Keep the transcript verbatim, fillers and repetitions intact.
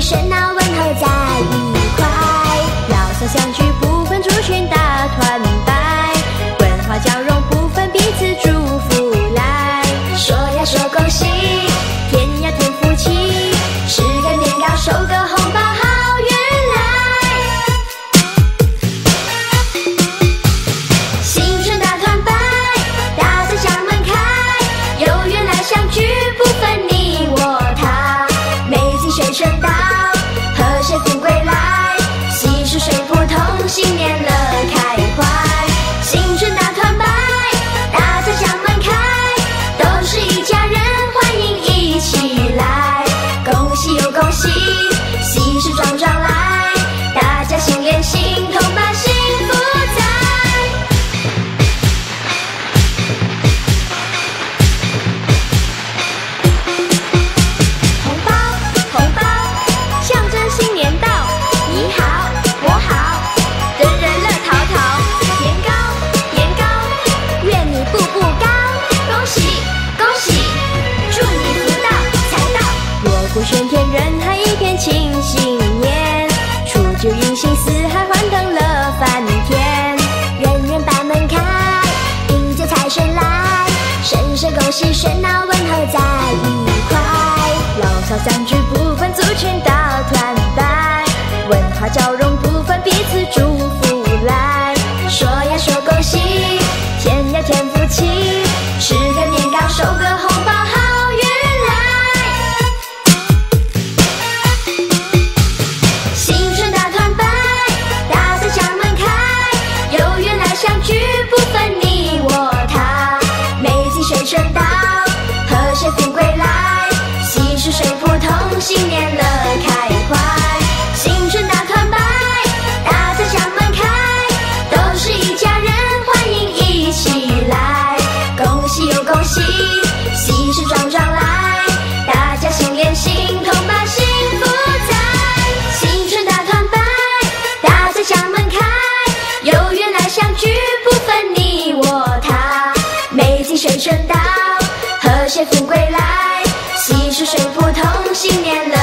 热闹问候在一块，老少相聚不分族群大团拜，文化交融不分彼此祝福来。说呀说恭喜，添呀添福气，吃个年糕收个红包好运来。新春大团拜，大家家门开，有缘来相聚不分你我他，美景水声到，和谐富贵来，细数水不同，新年乐开怀。新春大团拜，大家家门开，都是一家人，欢迎一起来，恭喜又恭喜，喜事撞撞来，大家心连心，同把幸福在。红包红包，象征新年到，你好我好，人人乐淘淘，年糕年糕，愿你步步高，恭喜恭喜，祝你福到财到，锣鼓喧天，人海一片庆新年，初九迎新，四海欢腾乐翻天，人人把门开，迎接财神来，声声恭喜，热闹问候在一块，老少相聚不分族群大团拜，文化交融不分彼此祝福来。说呀说恭喜，添呀添福气，吃个年糕收个红包好运来。新春大团拜，大家家门开，有缘来相聚不分你我他，美景水声到，和谐富贵来，细数水不同，新年乐开怀。新春大团拜，大家家门开，都是一家人，欢迎一起来，恭喜又恭喜，喜事撞撞来，大家心连心，同把幸福在。新春大团拜，大家家门开，有缘来相聚不分你我他，美景水声到，和谐富贵来，细数水不同，新年乐